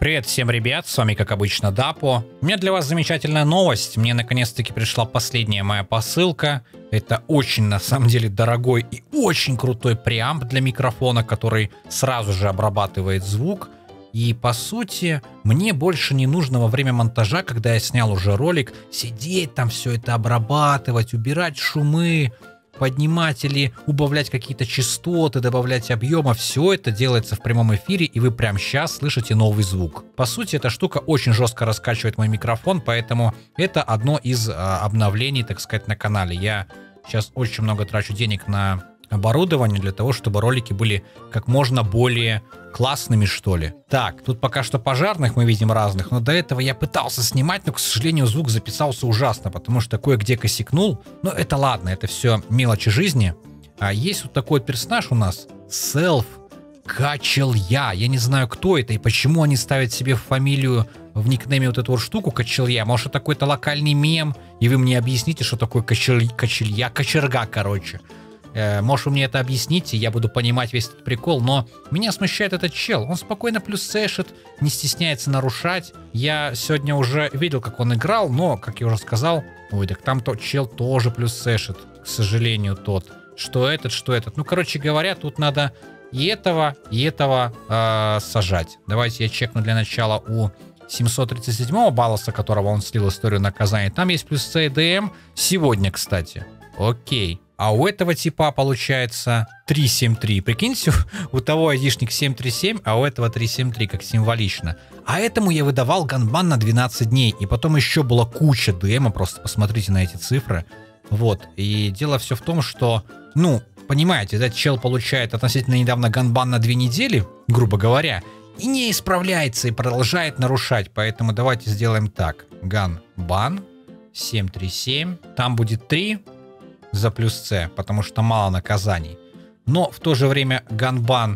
Привет всем, ребят, с вами как обычно Дапо. У меня для вас замечательная новость, мне наконец-таки пришла последняя моя посылка. Это очень, на самом деле, дорогой и очень крутой преамп для микрофона, который сразу же обрабатывает звук. И по сути, мне больше не нужно во время монтажа, когда я снял уже ролик, сидеть там все это обрабатывать, убирать шумы, поднимать или убавлять какие-то частоты, добавлять объема. Все это делается в прямом эфире, и вы прямо сейчас слышите новый звук. По сути, эта штука очень жестко раскачивает мой микрофон, поэтому это одно из обновлений, так сказать, на канале. Я сейчас очень много трачу денег на оборудование для того, чтобы ролики были как можно более классными, что ли. Так, тут пока что пожарных мы видим разных, но до этого я пытался снимать, но, к сожалению, звук записался ужасно, потому что кое-где косякнул. Но это ладно, это все мелочи жизни. А есть вот такой вот персонаж у нас, Self Качелья. Я не знаю, кто это и почему они ставят себе в фамилию, в никнейме вот эту вот штуку Качелья. Может, это какой-то локальный мем, и вы мне объясните, что такое Качелья, кочерга, короче. Может, вы мне это объясните, я буду понимать весь этот прикол, но меня смущает этот чел. Он спокойно плюс-сэшит, не стесняется нарушать. Я сегодня уже видел, как он играл, но, как я уже сказал, ой, так там тот чел тоже плюс-сэшит, к сожалению, тот. Что этот, что этот. Ну, короче говоря, тут надо и этого сажать. Давайте я чекну для начала у 737-го балласа, которого он слил историю наказания. Там есть плюс CDM сегодня, кстати. Окей. А у этого типа получается 373. Прикиньте, у того айдишник 737, а у этого 373, как символично. А этому я выдавал ганбан на 12 дней. И потом еще была куча ДМа, просто посмотрите на эти цифры. Вот. И дело все в том, что, ну, понимаете, этот чел получает относительно недавно ганбан на 2 недели, грубо говоря, и не исправляется, и продолжает нарушать. Поэтому давайте сделаем так. Ганбан 737. Там будет 3. За плюс С, потому что мало наказаний. Но в то же время ганбан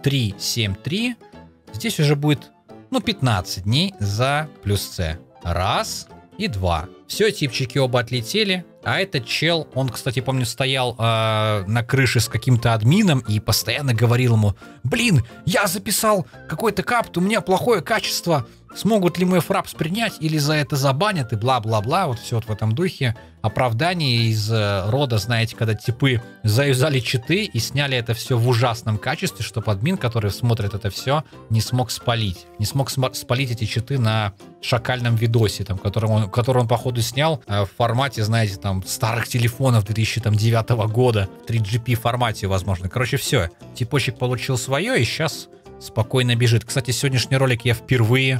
373, здесь уже будет, ну, 15 дней за плюс С. Раз и два. Все, типчики оба отлетели. А этот чел, он, кстати, помню, стоял на крыше с каким-то админом и постоянно говорил ему: блин, я записал какой-то капт, у меня плохое качество. Смогут ли мой фрапс принять или за это забанят и бла-бла-бла. Вот все вот в этом духе. Оправдание из рода, знаете, когда типы заюзали читы и сняли это все в ужасном качестве, чтобы админ, который смотрит это все, не смог спалить. Не смог спалить эти читы на шакальном видосе, там, который он походу снял в формате, знаете, там, старых телефонов 2009 года. В 3GP формате, возможно. Короче, все. Типочек получил свое и сейчас спокойно бежит. Кстати, сегодняшний ролик я впервые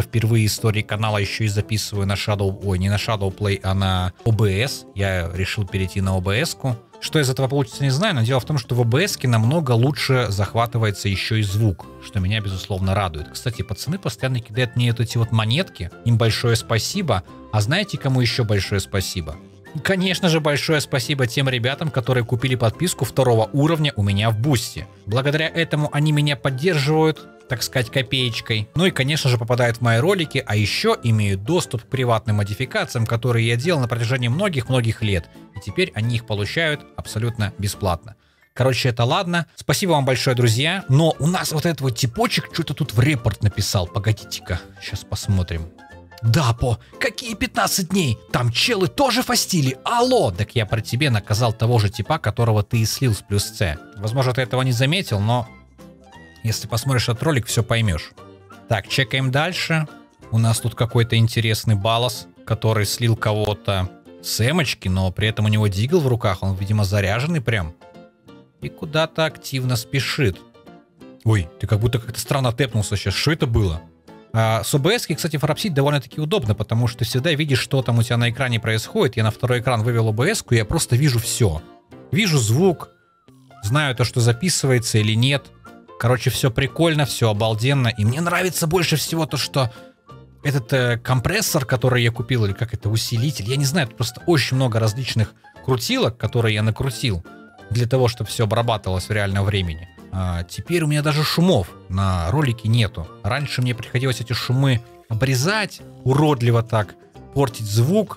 в истории канала еще и записываю на не на Shadowplay, а на OBS. Я решил перейти на OBS-ку. Что из этого получится, не знаю, но дело в том, что в OBS-ке намного лучше захватывается еще и звук, что меня, безусловно, радует. Кстати, пацаны постоянно кидают мне эти вот монетки. Им большое спасибо. А знаете, кому еще большое спасибо? Конечно же, большое спасибо тем ребятам, которые купили подписку 2 уровня у меня в Бусти. Благодаря этому они меня поддерживают, так сказать, копеечкой. Ну и, конечно же, попадают в мои ролики, а еще имеют доступ к приватным модификациям, которые я делал на протяжении многих-многих лет. И теперь они их получают абсолютно бесплатно. Короче, это ладно. Спасибо вам большое, друзья. Но у нас вот этот вот типочек что-то тут в репорт написал. Погодите-ка, сейчас посмотрим. Дапо, какие 15 дней? Там челы тоже фастили? Алло! Так я про тебе наказал того же типа, которого ты и слил с плюс С. Возможно, ты этого не заметил, но если посмотришь этот ролик, все поймешь. Так, чекаем дальше. У нас тут какой-то интересный баллас, который слил кого-то с эмочки, но при этом у него дигл в руках, он, видимо, заряженный прям. И куда-то активно спешит. Ой, ты как будто как-то странно тэпнулся сейчас. Что это было? С OBS, кстати, фрапсить довольно-таки удобно, потому что ты всегда видишь, что там у тебя на экране происходит. Я на второй экран вывел OBS, и я просто вижу все. Вижу звук, знаю то, что записывается или нет. Короче, все прикольно, все обалденно. И мне нравится больше всего то, что этот компрессор, который я купил, или как это, усилитель, я не знаю, тут просто очень много различных крутилок, которые я накрутил для того, чтобы все обрабатывалось в реальном времени. Теперь у меня даже шумов на ролике нету. Раньше мне приходилось эти шумы обрезать, уродливо так, портить звук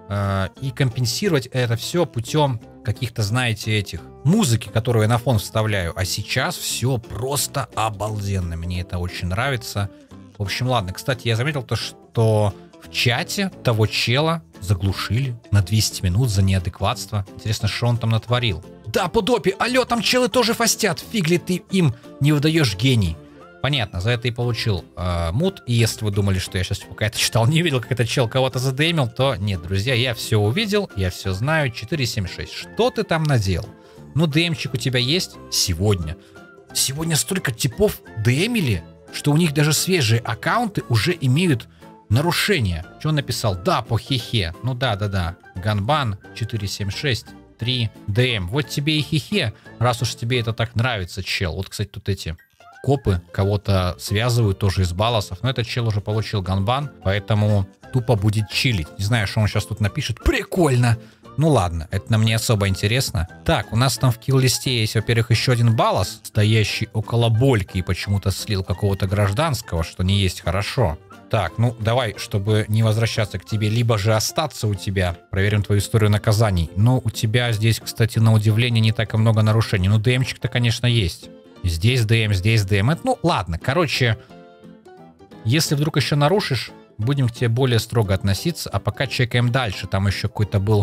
и компенсировать это все путем каких-то, знаете, этих музыки, которую я на фон вставляю. А сейчас все просто обалденно. Мне это очень нравится. В общем, ладно. Кстати, я заметил то, что в чате того чела заглушили на 200 минут за неадекватство. Интересно, что он там натворил. Да, Пудопи, алло, там челы тоже фастят. Фиг ли ты им не выдаешь, гений. Понятно, за это и получил мут. И если вы думали, что я сейчас пока это читал, не видел, как этот чел кого-то задемил, то нет, друзья, я все увидел, я все знаю. 476. Что ты там наделал? Ну, ДМчик у тебя есть? Сегодня. Сегодня столько типов ДМили, что у них даже свежие аккаунты уже имеют нарушения. Что он написал? Да, по хихе. Ну да. Ганбан 476 3 ДМ. Вот тебе и хихе, раз уж тебе это так нравится, чел. Вот, кстати, тут эти копы кого-то связывают тоже из балласов. Но этот чел уже получил ганбан, поэтому тупо будет чилить. Не знаю, что он сейчас тут напишет. Прикольно! Ну ладно, это нам не особо интересно. Так, у нас там в килл-листе есть, во-первых, еще один баллас, стоящий около Больки, и почему-то слил какого-то гражданского, что не есть хорошо. Так, ну давай, чтобы не возвращаться к тебе, либо же остаться у тебя, проверим твою историю наказаний. Но у тебя здесь, кстати, на удивление, не так и много нарушений. Ну, ДМчик-то, конечно, есть. Здесь ДМ, здесь ДМ. Это, ну, ладно, короче, если вдруг еще нарушишь, будем к тебе более строго относиться. А пока чекаем дальше. Там еще какой-то был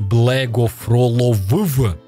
Блэгофролов.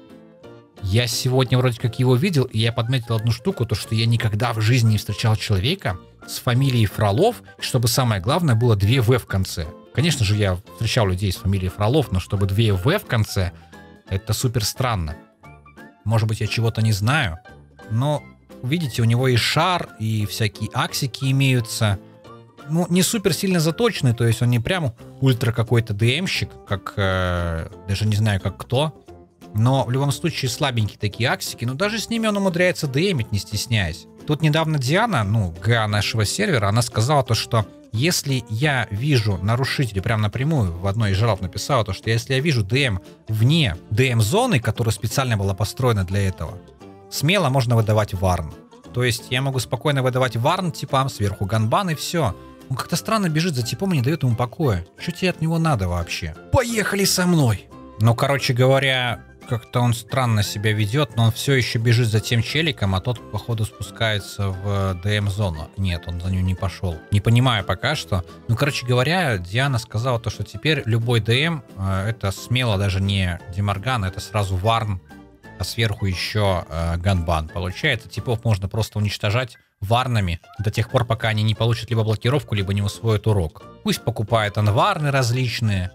Я сегодня вроде как его видел, и я подметил одну штуку, то что я никогда в жизни не встречал человека с фамилией Фролов, чтобы самое главное было 2 В в конце. Конечно же, я встречал людей с фамилией Фролов, но чтобы 2 В в конце, это супер странно. Может быть, я чего-то не знаю, но, видите, у него и шар, и всякие аксики имеются. Ну, не супер сильно заточенный, то есть он не прям ультра какой-то ДМщик, как, даже не знаю, как кто. Но в любом случае слабенькие такие аксики, но даже с ними он умудряется ДМить, не стесняясь. Тут недавно Диана, ну, ГА нашего сервера, она сказала то, что если я вижу нарушителя, прям напрямую в одной из жалоб написала то, что если я вижу ДМ вне ДМ-зоны, которая специально была построена для этого, смело можно выдавать варн. То есть я могу спокойно выдавать варн типам, сверху ганбан и все. Он как-то странно бежит за типом и не дает ему покоя. Что тебе от него надо вообще? Поехали со мной! Ну, короче говоря, как-то он странно себя ведет, но он все еще бежит за тем челиком, а тот, походу, спускается в ДМ-зону. Нет, он за ним не пошел. Не понимаю пока что. Ну, короче говоря, Диана сказала то, что теперь любой ДМ, это смело даже не Демарган, это сразу варн, а сверху еще ганбан. Получается, типов можно просто уничтожать варнами до тех пор, пока они не получат либо блокировку, либо не усвоят урок. Пусть покупают анварны различные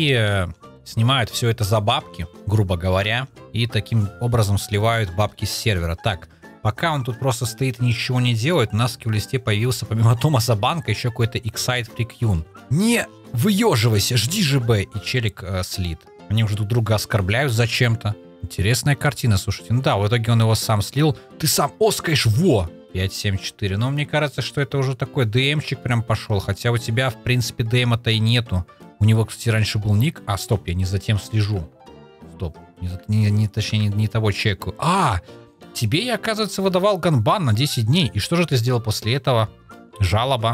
и снимают все это за бабки, грубо говоря, и таким образом сливают бабки с сервера. Так, пока он тут просто стоит и ничего не делает, у нас в килл-листе появился помимо Томаса Банка еще какой-то Excite Freakyun. Не выеживайся, жди ЖБ, и челик слит. Они уже друг друга оскорбляют зачем-то. Интересная картина, слушайте. Ну да, в итоге он его сам слил. Ты сам оскаешь, во! 5-7-4. Но мне кажется, что это уже такой ДМчик прям пошел. Хотя у тебя, в принципе, ДМа-то и нету. У него, кстати, раньше был ник. А, стоп, я не за тем слежу. Стоп. Точнее, не того чеку. А, тебе я, оказывается, выдавал ганбан на 10 дней. И что же ты сделал после этого? Жалоба,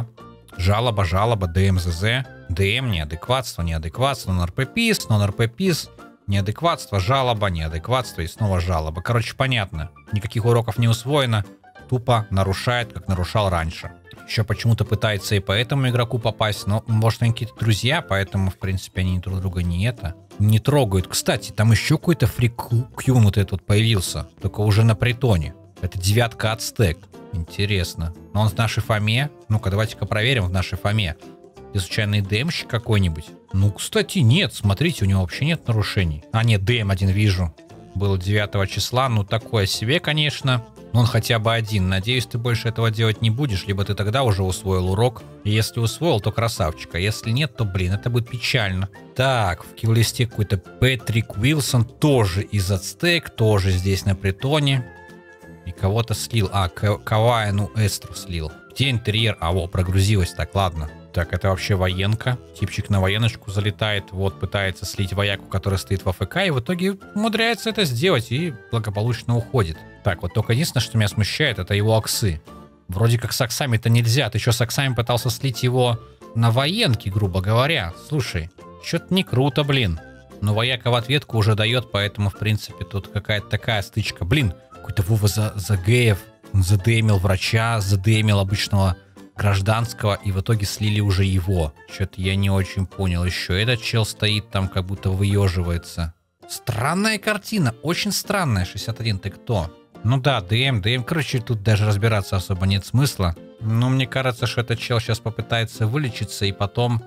ДМЗЗ. ДМ, неадекватство, нон-РППИС, неадекватство, жалоба, неадекватство и снова жалоба. Короче, понятно. Никаких уроков не усвоено. Тупо нарушает, как нарушал раньше. Еще почему-то пытается и по этому игроку попасть, но, может, они какие-то друзья, поэтому, в принципе, они друг друга не трогают. Кстати, там еще какой-то фрикюн вот этот появился, только уже на притоне. Это 9-ка Ацтек. Интересно. Но он в нашей фаме. Ну-ка, давайте-ка проверим в нашей фаме. Ты случайный ДМщик какой-нибудь? Ну, кстати, нет. Смотрите, у него вообще нет нарушений. А, нет, ДМ один вижу. Был 9 числа. Ну, такое себе, конечно. Но он хотя бы один. Надеюсь, ты больше этого делать не будешь. Либо ты тогда уже усвоил урок. И если усвоил, то красавчик. А если нет, то, блин, это будет печально. Так, в килл-листе какой-то Патрик Уилсон. Тоже из Ацтек. Тоже здесь на притоне. И кого-то слил. А, Кавайну Эстру слил. Где интерьер? А, во, прогрузилось. Так, ладно. Так, это вообще военка. Типчик на военочку залетает. Вот, пытается слить вояку, который стоит в АФК. И в итоге умудряется это сделать. И благополучно уходит. Так, вот только единственное, что меня смущает, это его аксы. Вроде как с аксами-то нельзя. Ты еще с аксами пытался слить его на военке, грубо говоря. Слушай, что-то не круто, блин. Но вояка в ответку уже дает, поэтому, в принципе, тут какая-то такая стычка. Блин, какой-то Вова за геев. Он задемил врача, задемил обычного гражданского, и в итоге слили уже его. Что-то я не очень понял еще. Этот чел стоит там, как будто выеживается. Странная картина, очень странная. 61, ты кто? Ну да, ДМ. Короче, тут даже разбираться особо нет смысла. Но мне кажется, что этот чел сейчас попытается вылечиться и потом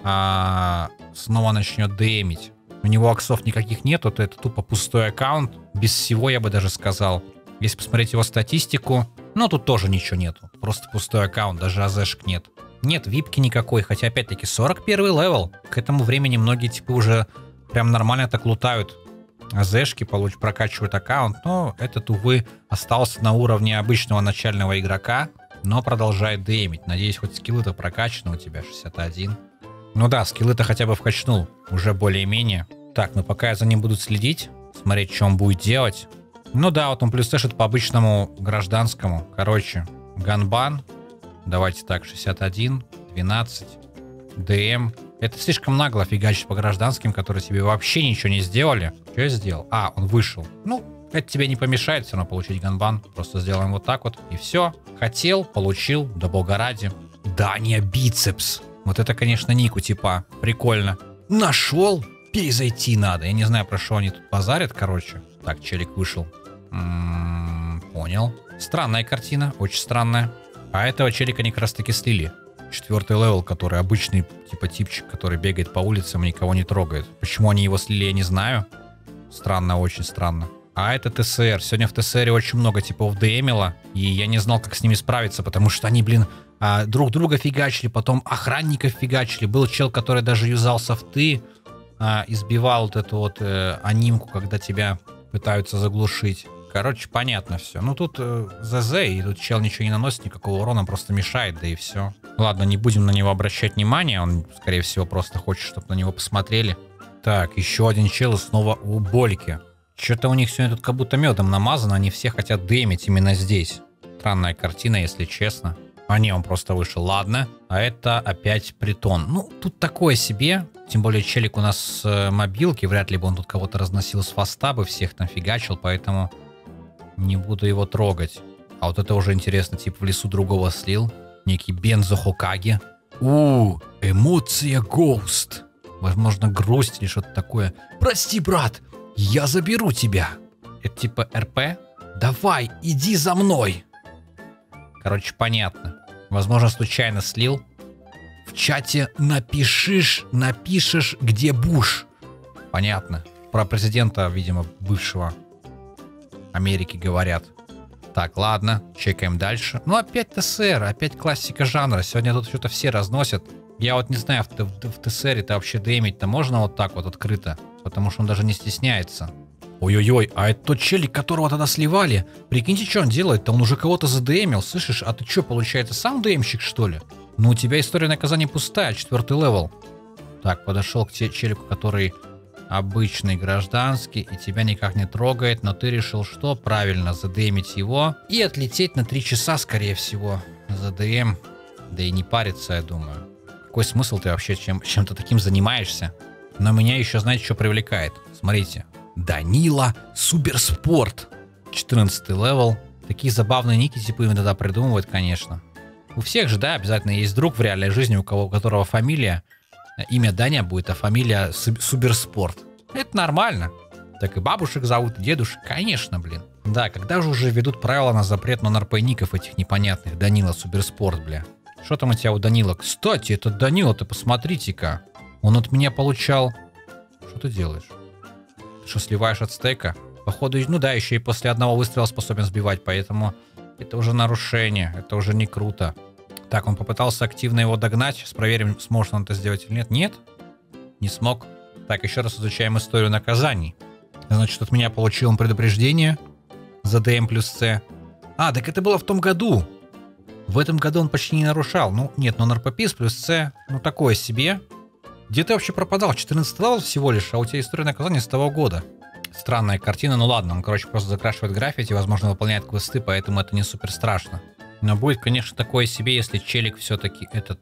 снова начнет ДМить. У него аксов никаких нету, то это тупо пустой аккаунт. Без всего, я бы даже сказал. Если посмотреть его статистику, ну тут тоже ничего нету. Просто пустой аккаунт, даже АЗшек нет. Нет випки никакой, хотя опять-таки 41 левел. К этому времени многие типы уже прям нормально так лутают АЗшки, прокачивают аккаунт. Но этот, увы, остался на уровне обычного начального игрока, но продолжает демить. Надеюсь, хоть скиллы-то прокачаны у тебя, 61. Ну да, скиллы-то хотя бы вкачнул, уже более-менее. Так, ну пока я за ним буду следить, смотреть, что он будет делать. Ну да, вот он плюстэшит по обычному гражданскому. Короче, ганбан. Давайте так, 61, 12, ДМ. Это слишком нагло фигачить по гражданским, которые себе вообще ничего не сделали. Что я сделал? А, он вышел. Ну, это тебе не помешает все равно получить ганбан. Просто сделаем вот так вот, и все. Хотел, получил, да бога ради. Дания бицепс. Вот это, конечно, нику типа. Прикольно. Нашел? Перезайти надо. Я не знаю, про что они тут базарят, короче. Так, челик вышел. Понял. Странная картина, очень странная. А этого челика они как раз таки слили. 4-й левел, который обычный типа типчик, который бегает по улицам и никого не трогает. Почему они его слили, я не знаю. Странно, очень странно. А это ТСР. Сегодня в ТСР очень много типов ДМило, и я не знал, как с ними справиться, потому что они, блин, друг друга фигачили, потом охранников фигачили. Был чел, который даже юзал софты, избивал вот эту вот анимку, когда тебя пытаются заглушить. Короче, понятно все. Ну тут ЗЗ, и тут чел ничего не наносит, никакого урона, просто мешает, да и все. Ладно, не будем на него обращать внимание, он, скорее всего, просто хочет, чтобы на него посмотрели. Так, еще один чел, и снова у Больки. Что-то у них сегодня тут как будто медом намазано, они все хотят дэмить именно здесь. Странная картина, если честно. А не, он просто вышел. Ладно. А это опять притон. Ну, тут такое себе. Тем более челик у нас с мобилки. Вряд ли бы он тут кого-то разносил с фаста, бы всех там фигачил, поэтому не буду его трогать. А вот это уже интересно. Типа в лесу другого слил. Некий Бензо Хокаге. Эмоция Гоуст. Возможно, грусть или что-то такое. Прости, брат, я заберу тебя. Это типа РП? Давай, иди за мной. Короче, понятно. Возможно, случайно слил. В чате напишешь, где Буш. Понятно. Про президента, видимо, бывшего Америки говорят. Так, ладно, чекаем дальше. Ну, опять ТСР, опять классика жанра. Сегодня тут что-то все разносят. Я вот не знаю, в ТСР-то вообще дэмить-то можно вот так вот открыто? Потому что он даже не стесняется. Ой-ой-ой, а это тот челик, которого тогда сливали. Прикиньте, что он делает-то, он уже кого-то задэмил, слышишь? А ты что, получается, сам дэмщик, что ли? Ну, у тебя история наказания пустая, 4-й левел. Так, подошел к челику, который обычный гражданский, и тебя никак не трогает, но ты решил что? Правильно, задэмить его и отлететь на 3 часа, скорее всего, за ДМ. Да и не париться, я думаю. Какой смысл ты вообще чем-то таким занимаешься? Но меня еще, знаете, что привлекает? Смотрите. Данила Суперспорт. 14 левел. Такие забавные ники типа иногда придумывают, конечно. У всех же, да, обязательно есть друг в реальной жизни, у которого фамилия, имя Даня будет, а фамилия Суперспорт. Это нормально. Так и бабушек зовут, и дедушек. Конечно, блин. Да, когда же уже ведут правила на запрет нон-РП-ников этих непонятных? Данила Суперспорт, бля. Что там у тебя у Данила? Кстати, этот Данила-то, посмотрите-ка. Он от меня получал... Что ты делаешь? Ты что, сливаешь от стейка? Походу, ну да, еще и после одного выстрела способен сбивать, поэтому это уже нарушение, это уже не круто. Так, он попытался активно его догнать. Сейчас проверим, сможет он это сделать или нет. Нет, не смог. Так, еще раз изучаем историю наказаний. Значит, от меня получил он предупреждение за ДМ плюс С. А, так это было в том году. В этом году он почти не нарушал. Ну, нет, но РППИС плюс С, ну такое себе. Где ты вообще пропадал? 14 левел всего лишь, а у тебя история наказания с того года. Странная картина, ну ладно, он, короче, просто закрашивает граффити, возможно, выполняет квесты, поэтому это не супер страшно. Но будет, конечно, такое себе, если челик все-таки этот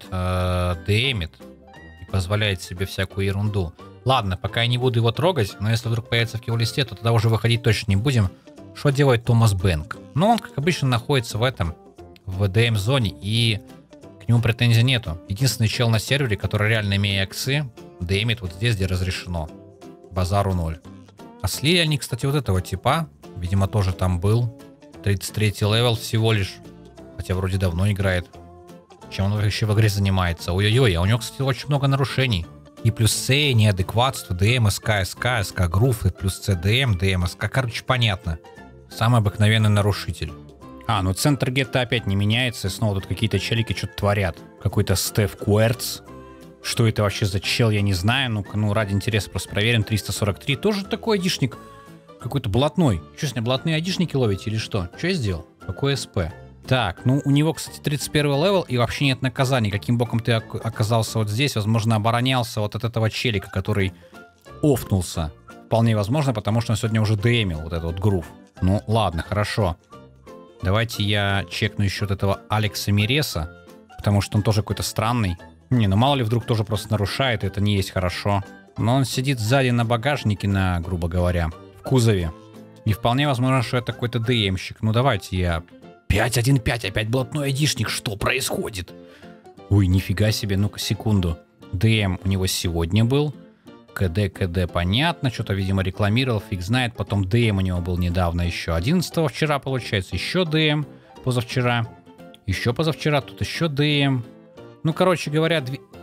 ДМит и позволяет себе всякую ерунду. Ладно, пока я не буду его трогать, но если вдруг появится в килл-листе, то тогда уже выходить точно не будем. Что делает Томас Бэнк? Ну, он, как обычно, находится в ДМ-зоне, и К нему претензий нету. Единственный чел на сервере, который реально имея эксы, демит вот здесь, где разрешено. Базару 0. А слили они, кстати, вот этого типа. Видимо, тоже там был. 33 левел всего лишь. Хотя вроде давно играет. Чем он вообще в игре занимается? Ой-ой-ой, а у него, кстати, очень много нарушений. И плюс С, неадекватство, ДМ, СК, грув, и плюс С, ДМ, СК. Короче, понятно. Самый обыкновенный нарушитель. А, ну центр гетто опять не меняется. И снова тут какие-то челики что-то творят. Какой-то Стеф Куэрц. Что это вообще за чел, я не знаю. Ну-ка, ну ради интереса просто проверим. 343. Тоже такой айдишник. Какой-то блатной. Что с ним, блатные айдишники ловите или что? Что я сделал? Какой СП? Так, ну у него, кстати, 31 левел и вообще нет наказаний. Каким боком ты оказался вот здесь? Возможно, оборонялся вот от этого челика, который офнулся. Вполне возможно, потому что он сегодня уже демил вот этот вот грув. Ну ладно, хорошо. Давайте я чекну еще от этого Алекса Миреса, потому что он тоже какой-то странный. Не, ну мало ли вдруг тоже просто нарушает, это не есть хорошо. Но он сидит сзади на багажнике, грубо говоря, в кузове. И вполне возможно, что это какой-то ДМщик. Ну давайте я... 5-1-5, опять блатной айдишник, что происходит? Ой, нифига себе, ну-ка, секунду. ДМ у него сегодня был. КД, понятно, что-то, видимо, рекламировал, фиг знает. Потом ДМ у него был недавно еще. 11-го вчера, получается, еще ДМ позавчера. Еще позавчера, тут еще ДМ. Ну, короче говоря,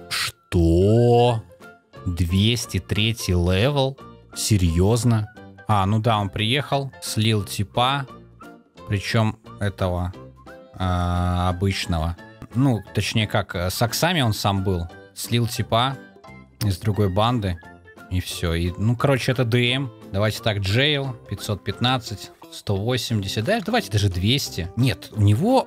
Что? 203 левел? Серьезно? А, ну да, он приехал, слил типа, причем этого обычного. Ну, точнее как, с аксами он сам был. Слил типа из другой банды. И все. И, ну, короче, это ДМ. Давайте так, Джейл, 515, 180. Да, давайте даже 200. Нет, у него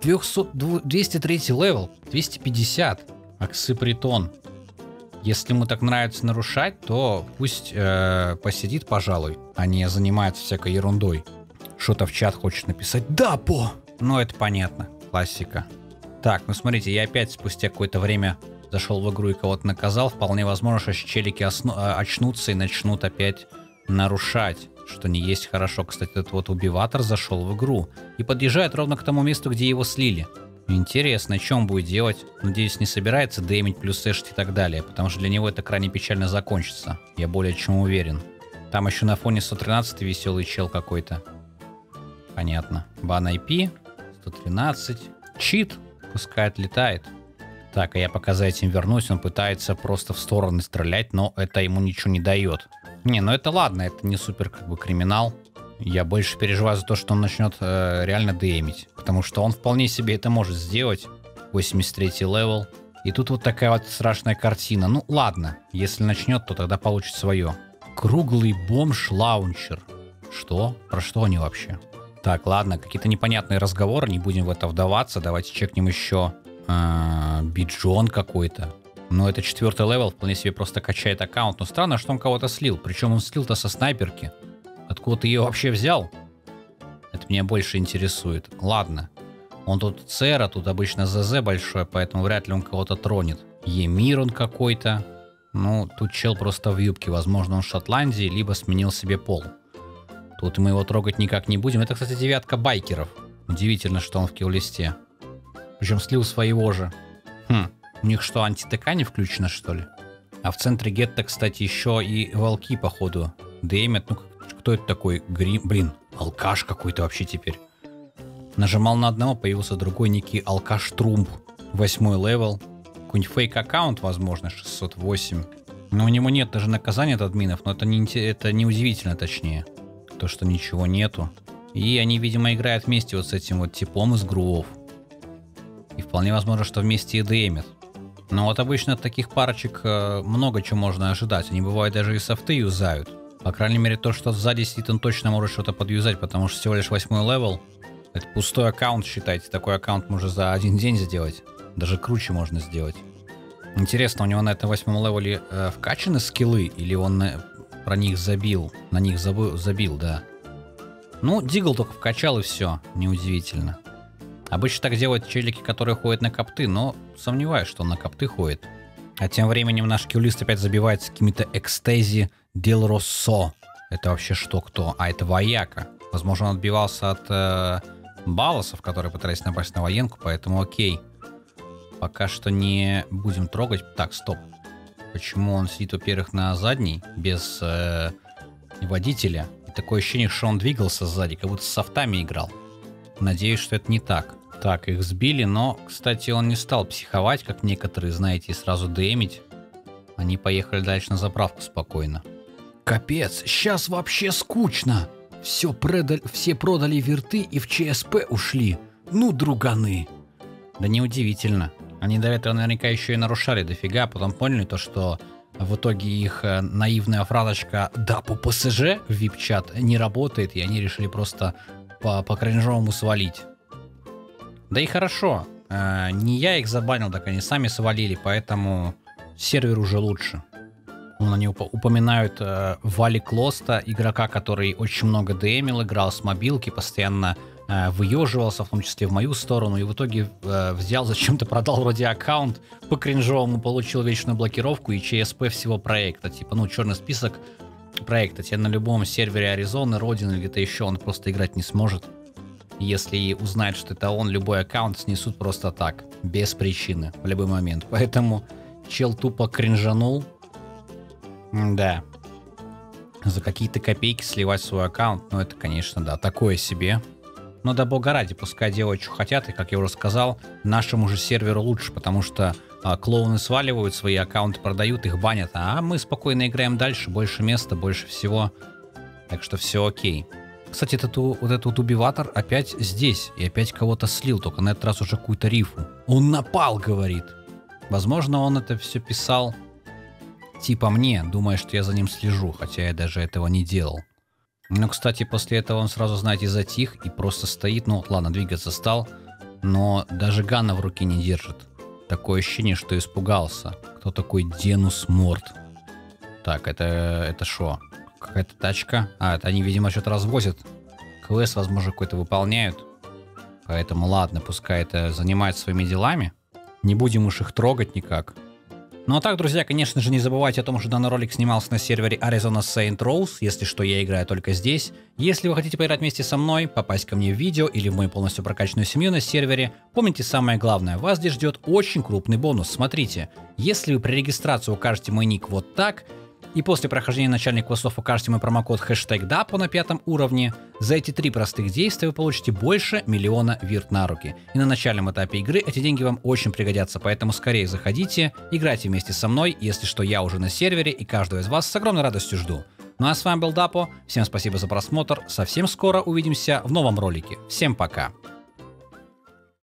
203 левел, 250. Аксы притон. Если ему так нравится нарушать, то пусть посидит, пожалуй, а не занимается всякой ерундой. Что-то в чат хочет написать. Да, по! Ну, это понятно. Классика. Так, ну смотрите, я опять спустя какое-то время зашел в игру и кого-то наказал. Вполне возможно, что челики очнутся и начнут опять нарушать. Что не есть хорошо. Кстати, этот вот убиватор зашел в игру и подъезжает ровно к тому месту, где его слили. Интересно, что он будет делать? Надеюсь, не собирается дэмить плюс эшить и так далее, потому что для него это крайне печально закончится. Я более чем уверен. Там еще на фоне 113 веселый чел какой-то. Понятно. Бан IP, 113. Чит, пускай отлетает. Так, а я пока за этим вернусь, он пытается просто в стороны стрелять, но это ему ничего не дает. Не, ну это ладно, это не супер как бы криминал. Я больше переживаю за то, что он начнет реально дэмить. Потому что он вполне себе это может сделать. 83 левел. И тут вот такая вот страшная картина. Ну ладно, если начнет, то тогда получит свое. Круглый бомж-лаунчер. Что? Про что они вообще? Так, ладно, какие-то непонятные разговоры, не будем в это вдаваться. Давайте чекнем еще биджон какой-то. Но это 4-й левел, вполне себе просто качает аккаунт. Но странно, что он кого-то слил. Причем он слил-то со снайперки. Откуда ты ее вообще взял? Это меня больше интересует. Ладно. Он тут ЦР, а тут обычно ЗЗ большой, поэтому вряд ли он кого-то тронет. Емир он какой-то. Ну, тут чел просто в юбке. Возможно, он в Шотландии, либо сменил себе пол. Тут мы его трогать никак не будем. Это, кстати, 9-ка байкеров. Удивительно, что он в килл-листе. Причем слил своего же. У них что, анти-ТК не включено, что ли? А в центре гетто, кстати, еще и волки, походу, дэмят. Ну, кто это такой? Блин, алкаш какой-то вообще теперь. Нажимал на одного, появился другой некий алкаш Трумп. 8-й левел. Какой-нибудь фейк-аккаунт, возможно, 608. Но у него нет даже наказания от админов, но это не удивительно, точнее. То, что ничего нету. И они, видимо, играют вместе вот с этим вот типом из грувов. И вполне возможно, что вместе и дэмят. Но вот обычно от таких парочек много чего можно ожидать. Они бывают даже и софты юзают. По крайней мере, то, что сзади сидит, он точно может что-то подюзать, потому что всего лишь 8-й левел. Это пустой аккаунт, считайте. Такой аккаунт можно за один день сделать. Даже круче можно сделать. Интересно, у него на этом 8-м левеле вкачаны скиллы? Или он про них забил? На них забил, да. Ну, Дигл только вкачал и все. Неудивительно. Обычно так делают челики, которые ходят на копты, но сомневаюсь, что он на копты ходит. А тем временем наш киллист опять забивается какими-то экстези Дел Россо. Это вообще что, кто? А, это вояка. Возможно, он отбивался от балласов, которые пытались напасть на военку, поэтому окей. Пока что не будем трогать. Так, стоп. Почему он сидит, во-первых, на задней, без водителя? И такое ощущение, что он двигался сзади, как будто с софтами играл. Надеюсь, что это не так. Так, их сбили, но, кстати, он не стал психовать, как некоторые, знаете, и сразу дэмить. Они поехали дальше на заправку спокойно. Капец, сейчас вообще скучно. Все продали верты и в ЧСП ушли. Ну, друганы. Да неудивительно. Они до этого наверняка еще и нарушали дофига, а потом поняли то, что в итоге их наивная фразочка «да, по ПСЖ» в VIP-чат не работает, и они решили просто по кринжовому свалить. Да и хорошо. Не я их забанил, так они сами свалили, поэтому сервер уже лучше. Они упоминают Вали Клоста, игрока, который очень много ДМил, играл с мобилки, постоянно выеживался, в том числе в мою сторону, и в итоге взял, зачем-то продал вроде аккаунт, по кринжовому получил вечную блокировку и ЧСП всего проекта. Типа, ну, черный список проекта. Тебе на любом сервере Аризоны, Родины или где-то еще он просто играть не сможет. Если узнает, что это он, любой аккаунт снесут просто так, без причины, в любой момент. Поэтому чел тупо кринжанул. Да. За какие-то копейки сливать свой аккаунт, ну это, конечно, да, такое себе. Но да бога ради, пускай делают, что хотят, и, как я уже сказал, нашему же серверу лучше, потому что клоуны сваливают свои аккаунты, продают, их банят, а мы спокойно играем дальше, больше места, больше всего, так что все окей. Кстати, вот этот убиватор опять здесь, и опять кого-то слил, только на этот раз уже какую-то рифу. Он напал, говорит. Возможно, он это все писал типа мне, думая, что я за ним слежу, хотя я даже этого не делал. Ну, кстати, после этого он сразу, знаете, затих и просто стоит. Ну, ладно, двигаться стал, но даже гана в руке не держит. Такое ощущение, что испугался. Кто такой Денус Морт? Так, это шо? Какая-то тачка. А, это они, видимо, что-то развозят. Квест, возможно, какой-то выполняют. Поэтому, ладно, пускай это занимается своими делами. Не будем уж их трогать никак. Ну а так, друзья, конечно же, не забывайте о том, что данный ролик снимался на сервере Arizona Saint Rose. Если что, я играю только здесь. Если вы хотите поиграть вместе со мной, попасть ко мне в видео или в мою полностью прокачанную семью на сервере, помните самое главное, вас здесь ждет очень крупный бонус. Смотрите, если вы при регистрации укажете мой ник вот так, и после прохождения начальных квестов укажете мой промокод #DAPO на 5 уровне, за эти 3 простых действия вы получите больше 1 миллиона вирт на руки. И на начальном этапе игры эти деньги вам очень пригодятся, поэтому скорее заходите, играйте вместе со мной, если что, я уже на сервере и каждого из вас с огромной радостью жду. Ну а с вами был Дапо, всем спасибо за просмотр, совсем скоро увидимся в новом ролике. Всем пока!